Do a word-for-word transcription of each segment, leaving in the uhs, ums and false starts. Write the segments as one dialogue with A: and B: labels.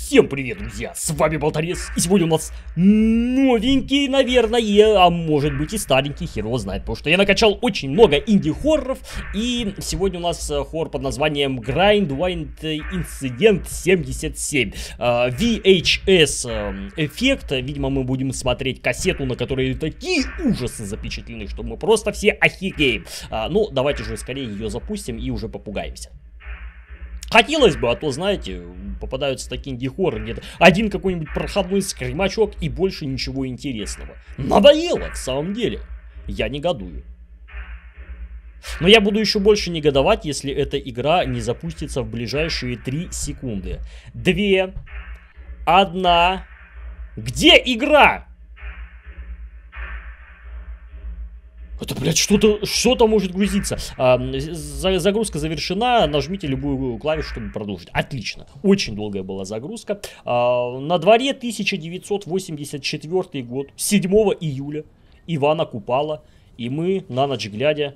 A: Всем привет, друзья! С вами Болторез, и сегодня у нас новенький, наверное, а может быть и старенький, хер его знает, потому что я накачал очень много инди-хорроров, и сегодня у нас хоррор под названием Grindwind Incident семьдесят семь. ви эйч эс эффект, видимо, мы будем смотреть кассету, на которой такие ужасы запечатлены, что мы просто все охереем. Ну, давайте же скорее ее запустим и уже попугаемся. Хотелось бы, а то, знаете, попадаются такие инди-хорроры, где-то один какой-нибудь проходной скримачок и больше ничего интересного. Надоело, в самом деле. Я негодую. Но я буду еще больше негодовать, если эта игра не запустится в ближайшие три секунды. Две. Одна. Где игра? Это, блядь, что-то что-то может грузиться. А, за, загрузка завершена. Нажмите любую клавишу, чтобы продолжить. Отлично. Очень долгая была загрузка. А, на дворе тысяча девятьсот восемьдесят четвёртый год. седьмого июля. Ивана Купала. И мы, на ночь глядя,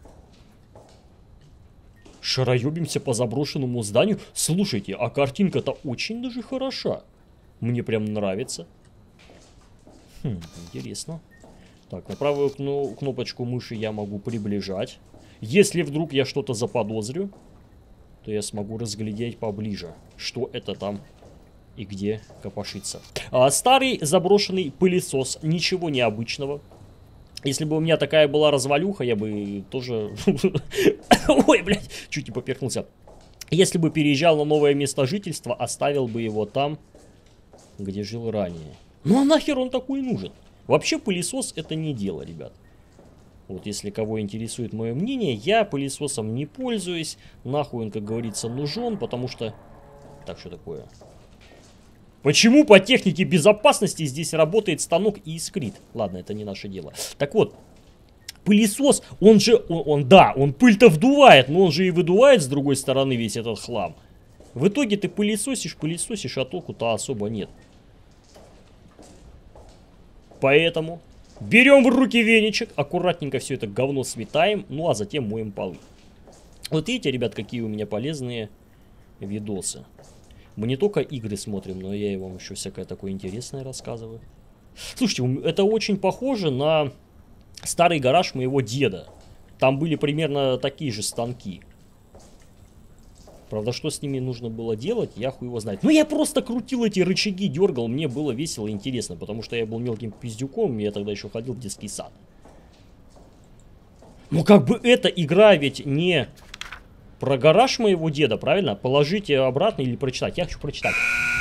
A: шароебимся по заброшенному зданию. Слушайте, а картинка-то очень даже хороша. Мне прям нравится. Хм, интересно. Так, на правую кнопочку мыши я могу приближать. Если вдруг я что-то заподозрю, то я смогу разглядеть поближе, что это там и где копошится. А, старый заброшенный пылесос. Ничего необычного. Если бы у меня такая была развалюха, я бы тоже... Ой, блядь, чуть не поперхнулся. Если бы переезжал на новое место жительства, оставил бы его там, где жил ранее. Ну а нахер он такой нужен? Вообще пылесос это не дело, ребят. Вот если кого интересует мое мнение, я пылесосом не пользуюсь. Нахуй он, как говорится, нужен, потому что... Так, что такое? Почему по технике безопасности здесь работает станок и искрит? Ладно, это не наше дело. Так вот, пылесос, он же... Он, он да, он пыль-то вдувает, но он же и выдувает с другой стороны весь этот хлам. В итоге ты пылесосишь, пылесосишь, а толку-то особо нет. Поэтому берем в руки веничек, аккуратненько все это говно сметаем, ну а затем моем полы. Вот видите, ребят, какие у меня полезные видосы. Мы не только игры смотрим, но я и вам еще всякое такое интересное рассказываю. Слушайте, это очень похоже на старый гараж моего деда. Там были примерно такие же станки. Правда, что с ними нужно было делать, я хуй его знает. Ну, я просто крутил эти рычаги, дергал, мне было весело и интересно, потому что я был мелким пиздюком, я тогда еще ходил в детский сад. Ну, как бы эта игра ведь не про гараж моего деда, правильно? Положите обратно или прочитать. Я хочу прочитать.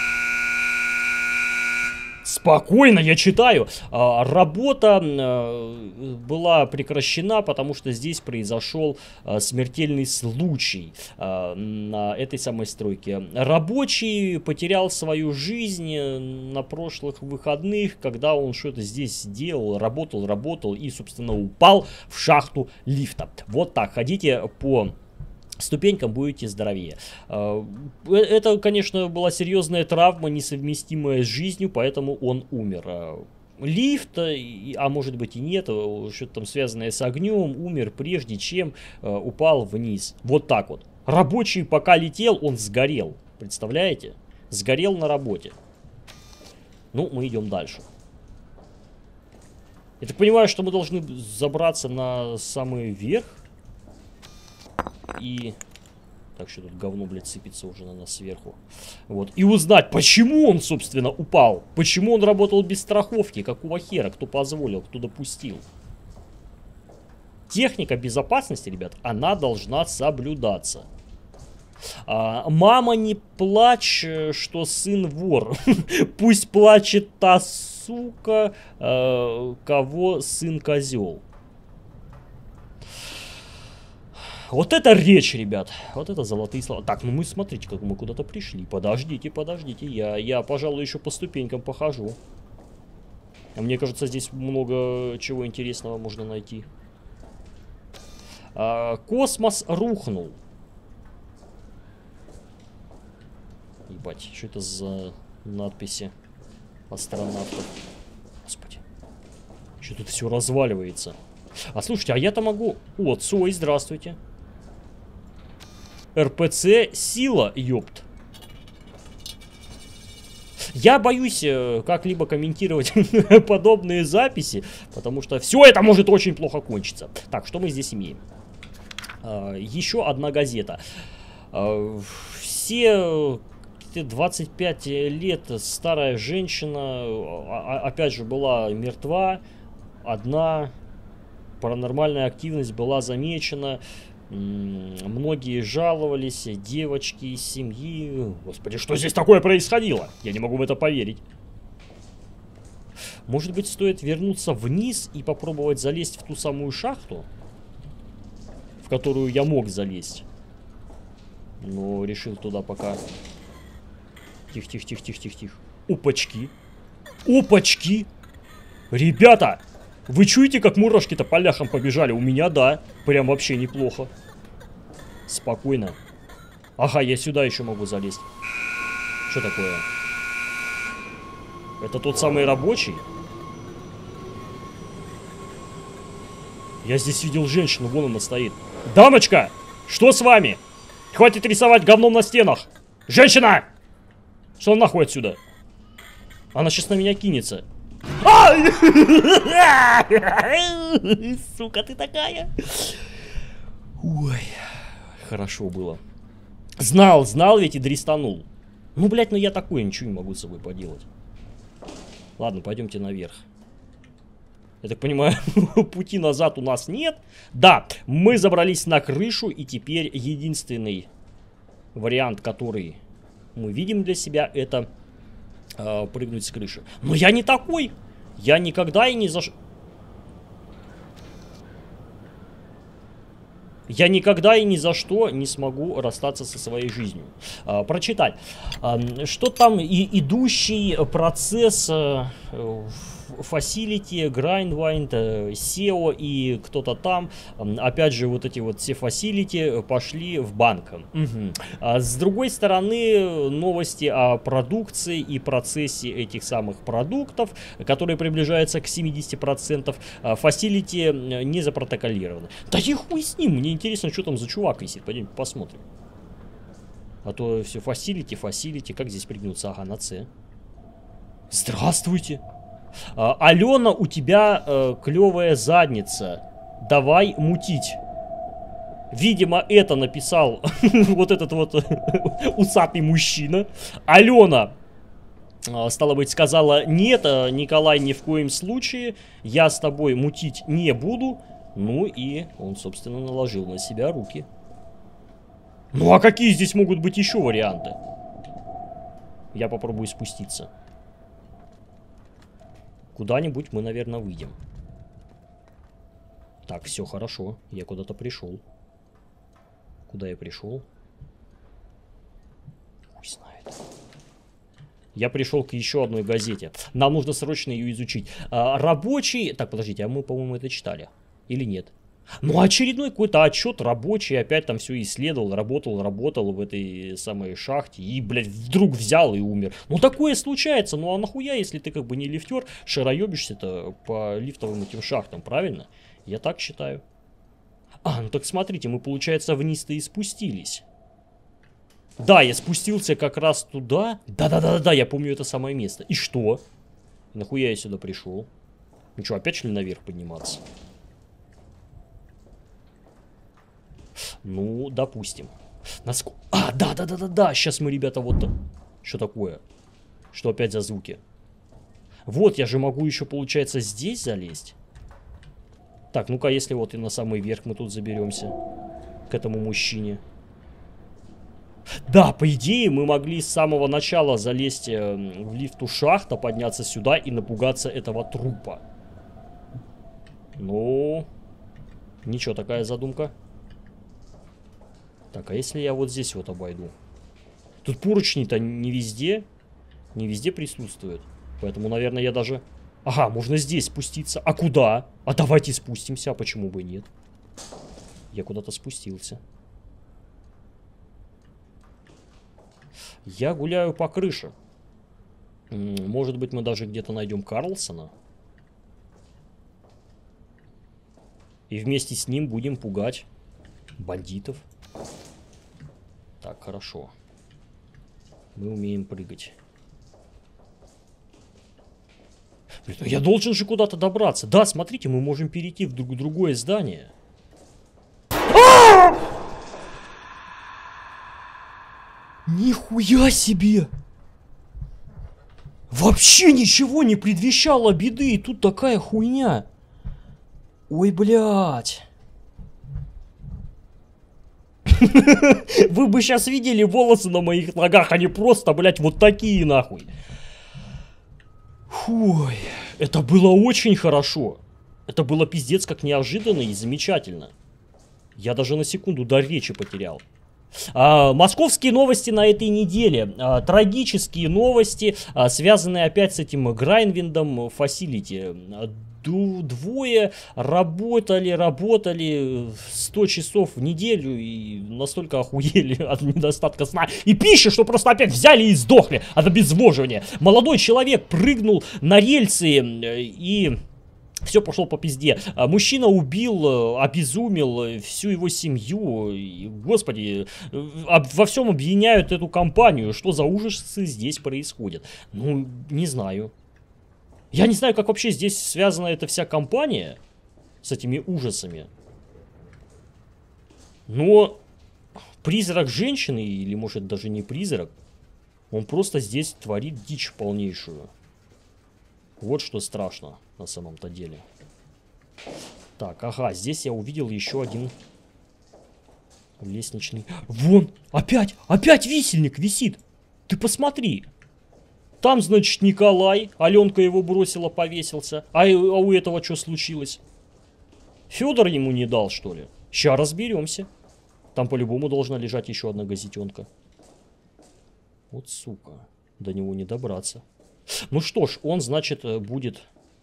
A: Спокойно, я читаю. А, работа а, была прекращена, потому что здесь произошел а, смертельный случай а, на этой самой стройке. Рабочий потерял свою жизнь на прошлых выходных, когда он что-то здесь делал, работал, работал и, собственно, упал в шахту лифта. Вот так, ходите по... ступенькам, будете здоровее. Это, конечно, была серьезная травма, несовместимая с жизнью, поэтому он умер. Лифт, а может быть и нет, что-то там связанное с огнем, умер прежде чем упал вниз. Вот так вот. Рабочий пока летел, он сгорел. Представляете? Сгорел на работе. Ну, мы идем дальше. Я так понимаю, что мы должны забраться на самый верх. И... Так, что тут говно, блядь, сыпется уже на нас сверху. Вот. И узнать, почему он, собственно, упал. Почему он работал без страховки. Какого хера? Кто позволил, кто допустил. Техника безопасности, ребят, она должна соблюдаться. А, мама, не плачь, что сын вор. Пусть плачет та сука, а, кого сын козел. Вот это речь, ребят. Вот это золотые слова. Так, ну мы, смотрите, как мы куда-то пришли. Подождите, подождите. Я, я, пожалуй, еще по ступенькам похожу. А мне кажется, здесь много чего интересного можно найти. А, космос рухнул. Ебать, что это за надписи астронавтов? Господи. Что тут все разваливается? А слушайте, а я-то могу... О, Цой, здравствуйте. эр пэ цэ сила, ёпт. Я боюсь э, как-либо комментировать подобные записи, потому что все это может очень плохо кончиться. Так, что мы здесь имеем? Э, еще одна газета. Э, все двадцать пять лет старая женщина, опять же, была мертва. Одна паранормальная активность была замечена. Многие жаловались, девочки из семьи. Господи, что здесь такое происходило? Я не могу в это поверить. Может быть, стоит вернуться вниз и попробовать залезть в ту самую шахту, в которую я мог залезть. Но решил туда пока... Тихо-тихо-тихо-тихо-тихо. Опачки. Опачки. Ребята, вы чуете, как мурашки-то по ляхам побежали? У меня, да. Прям вообще неплохо. Спокойно. Ага, я сюда еще могу залезть. Что такое? Это тот самый рабочий? Я здесь видел женщину, вон она стоит. Дамочка! Что с вами? Хватит рисовать говном на стенах! Женщина! Что нахуй отсюда? Она сейчас на меня кинется. Сука, ты такая. Ой, хорошо было. Знал, знал ведь и дристанул. Ну, блядь, ну я такой, ничего не могу с собой поделать. Ладно, пойдемте наверх. Я так понимаю, пути назад у нас нет. Да, мы забрались на крышу, и теперь единственный вариант, который мы видим для себя, это э, прыгнуть с крыши. Но я не такой. Я никогда и ни за что... Я никогда и ни за что не смогу расстаться со своей жизнью. А, прочитать. А, что там и идущий процесс Facility, Grindwind, сео и кто-то там. Опять же, вот эти вот все Facility пошли в банк. Угу. А, с другой стороны, новости о продукции и процессе этих самых продуктов, которые приближаются к семидесяти процентам. Facility не запротоколированы. Да и хуй с ним, мне интересно, что там за чувак висит. Пойдем посмотрим. А то все Facility, Facility. Как здесь пригнуться? Ага, на С. Здравствуйте. А, Алена, у тебя э, клевая задница. Давай мутить. Видимо, это написал вот этот вот усатый мужчина. Алена, э, стало быть, сказала: нет, Николай, ни в коем случае. Я с тобой мутить не буду. Ну и он, собственно, наложил на себя руки. Ну а какие здесь могут быть еще варианты? Я попробую спуститься. Куда-нибудь мы, наверное, выйдем. Так, все хорошо. Я куда-то пришел. Куда я пришел? Хуй знает. Я пришел к еще одной газете. Нам нужно срочно ее изучить. А, рабочий... Так, подождите, а мы, по-моему, это читали. Или нет? Ну, очередной какой-то отчет рабочий. Опять там все исследовал, работал, работал в этой самой шахте. И, блядь, вдруг взял и умер. Ну, такое случается. Ну, а нахуя, если ты как бы не лифтер, шароебишься-то по лифтовым этим шахтам, правильно? Я так считаю. А, ну так смотрите, мы, получается, вниз-то и спустились. Да, я спустился как раз туда. Да-да-да-да, я помню это самое место. И что? Нахуя я сюда пришел? Ну что, опять что ли наверх подниматься? Ну, допустим. Насколько... А, да-да-да-да-да, сейчас мы, ребята, вот... Что такое? Что опять за звуки? Вот, я же могу еще, получается, здесь залезть. Так, ну-ка, если вот и на самый верх мы тут заберемся. К этому мужчине. Да, по идее, мы могли с самого начала залезть э, в лифту шахта, подняться сюда и напугаться этого трупа. Ну... Ничего, такая задумка. Так, а если я вот здесь вот обойду? Тут поручни-то не везде. Не везде присутствуют. Поэтому, наверное, я даже... Ага, можно здесь спуститься. А куда? А давайте спустимся, а почему бы и нет? Я куда-то спустился. Я гуляю по крыше. Может быть, мы даже где-то найдем Карлсона. И вместе с ним будем пугать бандитов. Так, хорошо. Мы умеем прыгать. Блин, ну я должен же куда-то добраться. Да, смотрите, мы можем перейти в друг другое здание. Нихуя себе! Вообще ничего не предвещало беды, и тут такая хуйня. Ой, блядь. Вы бы сейчас видели волосы на моих ногах, они просто, блядь, вот такие нахуй. Ой, это было очень хорошо. Это было пиздец как неожиданно и замечательно. Я даже на секунду дар речи потерял. А, московские новости на этой неделе. А, трагические новости, а, связанные опять с этим Грайнвиндом Фасилити. Двое работали, работали сто часов в неделю и настолько охуели от недостатка сна и пищи, что просто опять взяли и сдохли от обезвоживания. Молодой человек прыгнул на рельсы и... Все пошло по пизде. Мужчина убил, обезумел всю его семью. И, господи, во всем обвиняют эту компанию. Что за ужасы здесь происходят? Ну, не знаю. Я не знаю, как вообще здесь связана эта вся компания с этими ужасами. Но призрак женщины, или может даже не призрак, он просто здесь творит дичь полнейшую. Вот что страшно на самом-то деле. Так, ага, здесь я увидел еще один лестничный. Вон, опять, опять висельник висит. Ты посмотри. Там, значит, Николай. Аленка его бросила, повесился. А, а у этого что случилось? Федор ему не дал, что ли? Сейчас разберемся. Там по-любому должна лежать еще одна газетенка. Вот сука. До него не добраться. Ну что ж, он, значит, будет...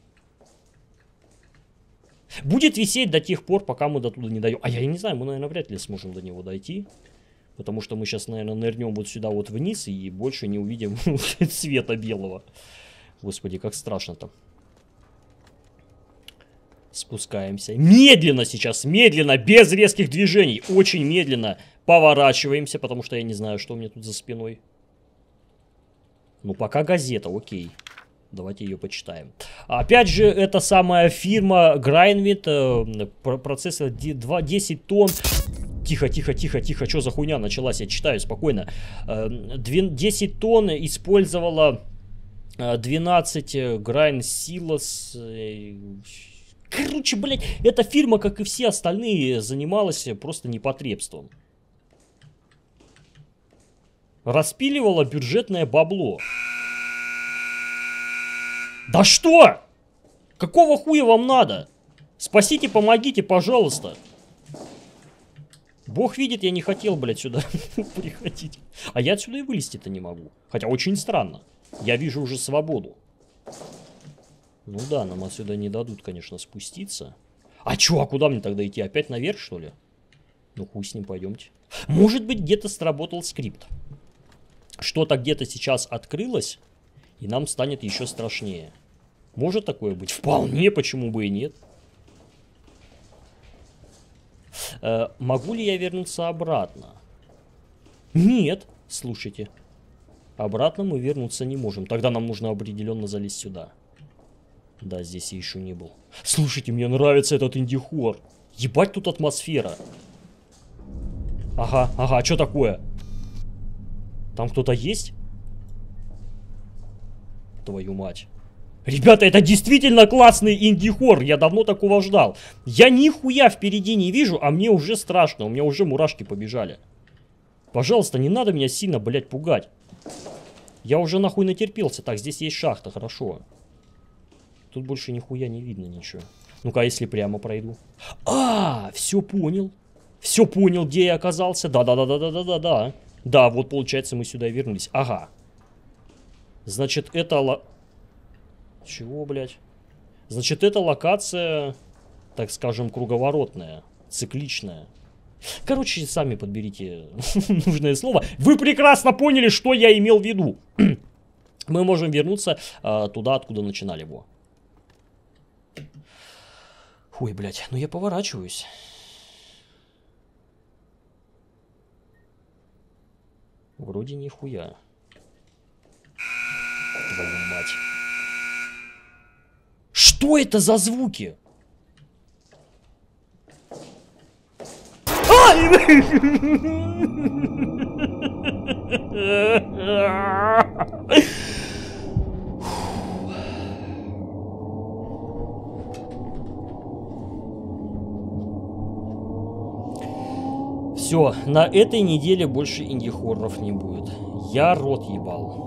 A: Будет висеть до тех пор, пока мы до туда не дойдем. А я не знаю, мы, наверное, вряд ли сможем до него дойти. Потому что мы сейчас, наверное, нырнем вот сюда вот вниз и больше не увидим цвета белого. Господи, как страшно-то. Спускаемся. Медленно сейчас, медленно, без резких движений. Очень медленно поворачиваемся, потому что я не знаю, что у меня тут за спиной. Ну, пока газета, окей. Давайте ее почитаем. Опять же, это самая фирма Грайнвинд. Э, процессор десять тонн. Тихо, тихо, тихо, тихо. Что за хуйня началась? Я читаю спокойно. Э, десять тонн использовала двенадцать Грайн Силос. Короче, блядь, эта фирма, как и все остальные, занималась просто непотребством. Распиливала бюджетное бабло. Да что? Какого хуя вам надо? Спасите, помогите, пожалуйста. Бог видит, я не хотел, блядь, сюда приходить. А я отсюда и вылезти-то не могу. Хотя очень странно. Я вижу уже свободу. Ну да, нам отсюда не дадут, конечно, спуститься. А чё, а куда мне тогда идти? Опять наверх, что ли? Ну хуй с ним, пойдемте. Может быть, где-то сработал скрипт. Что-то где-то сейчас открылось, и нам станет еще страшнее. Может такое быть? Вполне, почему бы и нет. Э, могу ли я вернуться обратно? Нет, слушайте. Обратно мы вернуться не можем. Тогда нам нужно определенно залезть сюда. Да, здесь я еще не был. Слушайте, мне нравится этот инди-хор. Ебать тут атмосфера. Ага, ага, а что такое? Там кто-то есть? Твою мать. Ребята, это действительно классный инди-хор. Я давно такого ждал. Я нихуя впереди не вижу, а мне уже страшно. У меня уже мурашки побежали. Пожалуйста, не надо меня сильно, блядь, пугать. Я уже нахуй натерпелся. Так, здесь есть шахта, хорошо. Тут больше нихуя не видно ничего. Ну-ка, если прямо пройду. А, все понял. Все понял, где я оказался. Да-да-да-да-да-да-да. Да, вот получается мы сюда вернулись. Ага. Значит, это... Ло... Чего, блядь? Значит, это локация, так скажем, круговоротная, цикличная. Короче, сами подберите нужное слово. Вы прекрасно поняли, что я имел в виду. Мы можем вернуться а, туда, откуда начинали его. Ой, блядь, ну я поворачиваюсь. Вроде нихуя. Твою мать. Что это за звуки? Все, на этой неделе больше инди-хорроров не будет. Я рот ебал.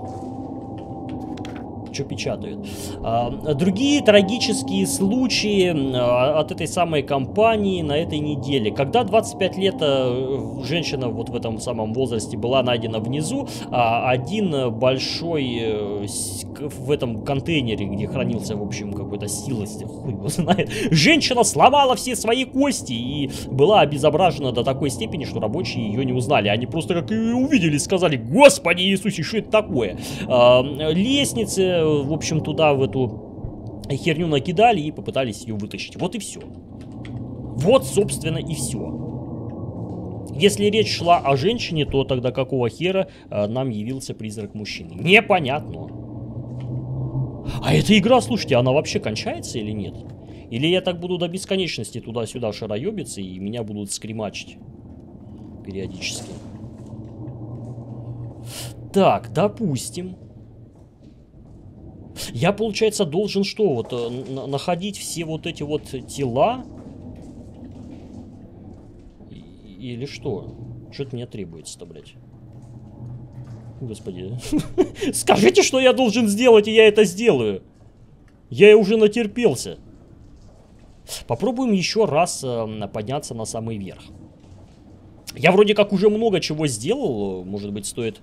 A: Что печатают? А, другие трагические случаи а, от этой самой компании на этой неделе. Когда двадцать пять лет а, женщина вот в этом самом возрасте была найдена внизу, а один большой а, в этом контейнере, где хранился, в общем, какой-то силость, хуй его знает, женщина сломала все свои кости и была обезображена до такой степени, что рабочие ее не узнали. Они просто как и увидели, сказали: Господи Иисусе, что это такое? А, лестницы, в общем, туда в эту херню накидали и попытались ее вытащить. Вот и все. Вот, собственно, и все. Если речь шла о женщине, то тогда какого хера а, нам явился призрак мужчины? Непонятно. А эта игра, слушайте, она вообще кончается или нет? Или я так буду до бесконечности туда-сюда шароебиться и меня будут скримачить периодически? Так, допустим. Я, получается, должен что, вот, на находить все вот эти вот тела? И или что? Что-то мне требуется-то, блядь. Господи. Скажите, что я должен сделать, и я это сделаю. Я уже натерпелся. Попробуем еще раз э, подняться на самый верх. Я вроде как уже много чего сделал. Может быть, стоит...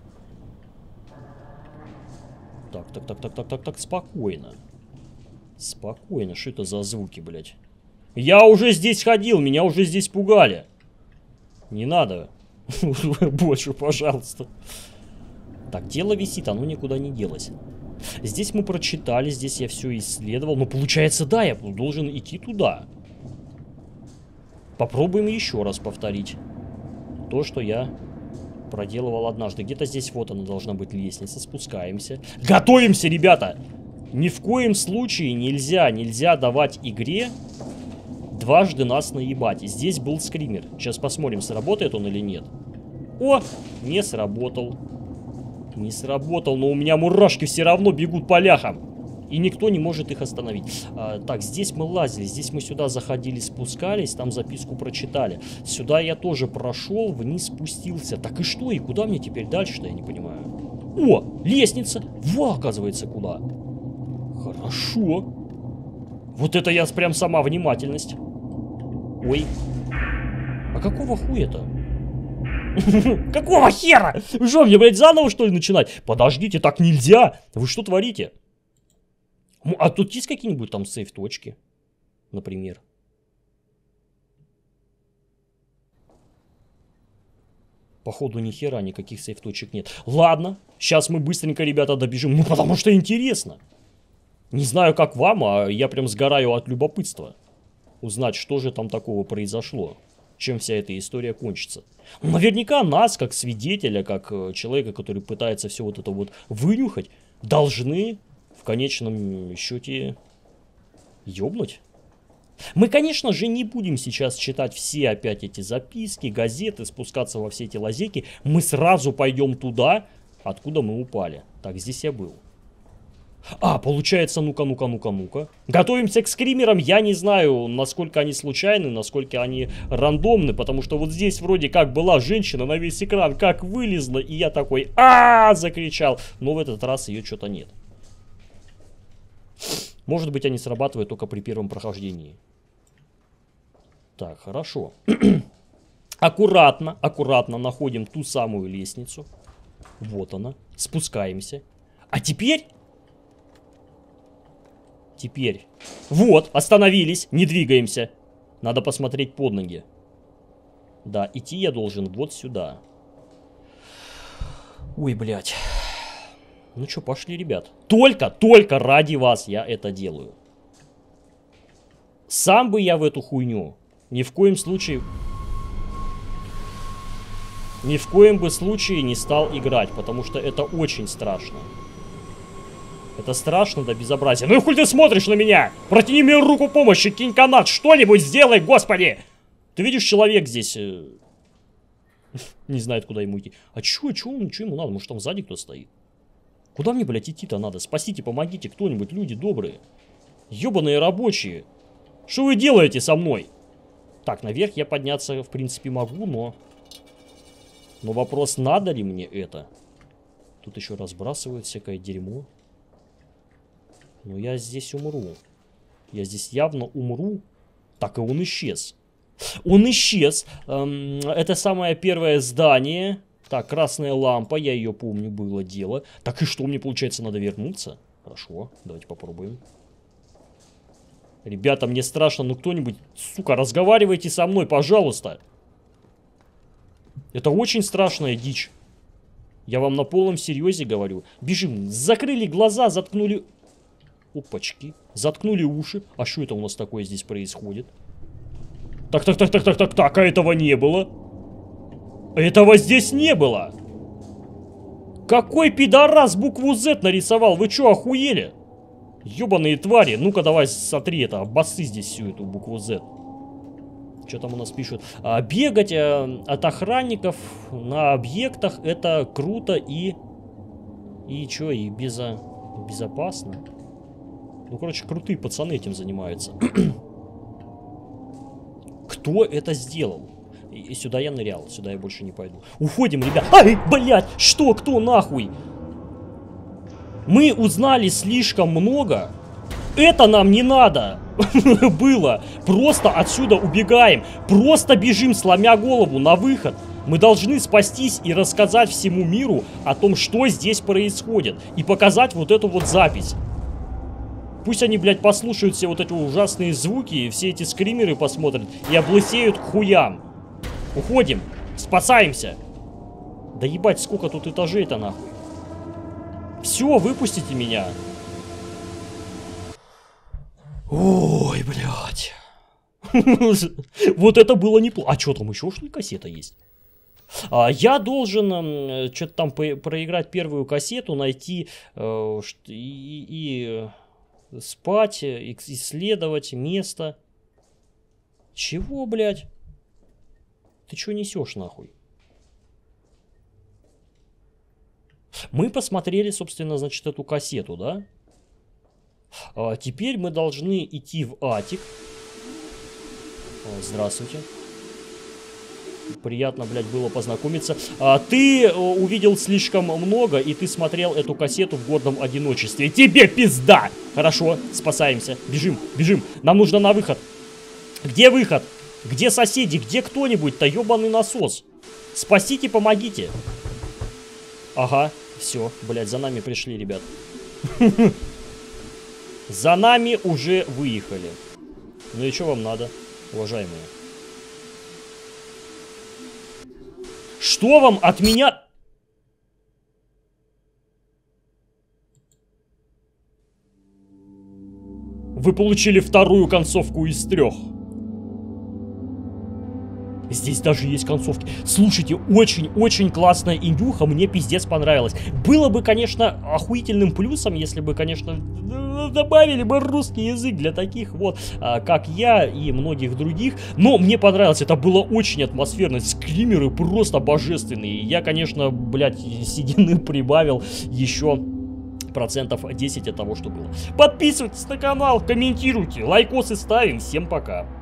A: Так, так, так, так, так, так, так, спокойно. Спокойно, что это за звуки, блядь? Я уже здесь ходил, меня уже здесь пугали. Не надо. Больше, пожалуйста. Так, тело висит, оно никуда не делось. Здесь мы прочитали, здесь я все исследовал. Но получается, да, я должен идти туда. Попробуем еще раз повторить то, что я... проделывал однажды. Где-то здесь вот она должна быть лестница. Спускаемся. Готовимся, ребята! Ни в коем случае нельзя, нельзя давать игре дважды нас наебать. И здесь был скример. Сейчас посмотрим, сработает он или нет. О! Не сработал. Не сработал, но у меня мурашки все равно бегут по ляхам. И никто не может их остановить. А, так, здесь мы лазили, здесь мы сюда заходили, спускались, там записку прочитали. Сюда я тоже прошел, вниз спустился. Так и что, и куда мне теперь дальше-то, я не понимаю. О, лестница! Во, оказывается, куда? Хорошо. Вот это я прям сама внимательность. Ой. А какого хуя-то? Какого хера? Вы что, мне, блядь, заново, что ли, начинать? Подождите, так нельзя! Вы что творите? А тут есть какие-нибудь там сейф-точки, например? Походу, ни хера никаких сейф-точек нет. Ладно, сейчас мы быстренько, ребята, добежим. Ну, потому что интересно. Не знаю, как вам, а я прям сгораю от любопытства. Узнать, что же там такого произошло. Чем вся эта история кончится. Ну, наверняка нас, как свидетеля, как человека, который пытается все вот это вот вынюхать, должны... в конечном счете ёбнуть. Мы, конечно же, не будем сейчас читать все опять эти записки, газеты, спускаться во все эти лазейки. Мы сразу пойдем туда, откуда мы упали. Так, здесь я был. А, получается, ну-ка, ну-ка, ну-ка, ну-ка. Готовимся к скримерам. Я не знаю, насколько они случайны, насколько они рандомны, потому что вот здесь вроде как была женщина на весь экран, как вылезла, и я такой а закричал. Но в этот раз ее что-то нет. Может быть, они срабатывают только при первом прохождении. Так, хорошо. Аккуратно, аккуратно находим ту самую лестницу. Вот она. Спускаемся. А теперь... Теперь. Вот, остановились, не двигаемся. Надо посмотреть под ноги. Да, идти я должен вот сюда. Ой, блядь. Ну что, пошли, ребят. Только, только ради вас я это делаю. Сам бы я в эту хуйню ни в коем случае... Ни в коем бы случае не стал играть, потому что это очень страшно. Это страшно до безобразия. Ну и хуй ты смотришь на меня? Протяни мне руку помощи, кинь канат, что-нибудь сделай, господи! Ты видишь, человек здесь... Э... Не знает, куда ему идти. А чё, чё, чё ему надо? Может, там сзади кто стоит? Куда мне, блядь, идти-то надо? Спасите, помогите кто-нибудь, люди добрые. Ёбаные рабочие. Что вы делаете со мной? Так, наверх я подняться, в принципе, могу, но... Но вопрос, надо ли мне это? Тут еще разбрасывают всякое дерьмо. Но я здесь умру. Я здесь явно умру. Так, и он исчез. Он исчез. Эм, это самое первое здание. Так, красная лампа, я ее помню, было дело. Так и что, мне получается, надо вернуться? Хорошо, давайте попробуем. Ребята, мне страшно, ну кто-нибудь, сука, разговаривайте со мной, пожалуйста. Это очень страшная дичь. Я вам на полном серьезе говорю. Бежим, закрыли глаза, заткнули... Опачки, заткнули уши. А что это у нас такое здесь происходит? Так, так, так, так, так, так, так, а этого не было. Этого здесь не было. Какой пидорас букву Z нарисовал? Вы что, охуели? Ёбаные твари. Ну-ка, давай сотри это, обоссы здесь всю эту букву Z. Что там у нас пишут? А, бегать а, от охранников на объектах это круто и... И что, и безо... безопасно? Ну, короче, крутые пацаны этим занимаются. Кто это сделал? И сюда я нырял, сюда я больше не пойду. Уходим, ребят. Ай, блядь, что, кто нахуй? Мы узнали слишком много. Это нам не надо было. Просто отсюда убегаем. Просто бежим, сломя голову, на выход. Мы должны спастись и рассказать всему миру о том, что здесь происходит. И показать вот эту вот запись. Пусть они, блядь, послушают все вот эти ужасные звуки, все эти скримеры посмотрят и облысеют к хуям. Уходим. Спасаемся. Да ебать, сколько тут этажей-то нахуй. Все, выпустите меня. Ой, блядь. Вот это было неплохо. А что там еще, что ли, кассета есть? А, я должен что-то там проиграть первую кассету, найти э, и, и спать, исследовать место. Чего, блядь? Ты что несешь, нахуй? Мы посмотрели, собственно, значит, эту кассету, да? А теперь мы должны идти в атик. Здравствуйте. Приятно, блядь, было познакомиться. А, ты увидел слишком много, и ты смотрел эту кассету в гордом одиночестве. Тебе пизда! Хорошо, спасаемся. Бежим, бежим. Нам нужно на выход. Где выход? Где соседи? Где кто-нибудь-то? Ёбаный насос. Спасите, помогите. Ага, все, блядь, за нами пришли, ребят. За нами уже выехали. Ну и что вам надо, уважаемые? Что вам от меня? Вы получили вторую концовку из трех. Здесь даже есть концовки. Слушайте, очень-очень классная индюха, мне пиздец понравилась. Было бы, конечно, охуительным плюсом, если бы, конечно, добавили бы русский язык для таких вот, а, как я и многих других. Но мне понравилось, это было очень атмосферно. Скримеры просто божественные. Я, конечно, блядь, седины прибавил еще процентов десять от того, что было. Подписывайтесь на канал, комментируйте, лайкосы ставим. Всем пока.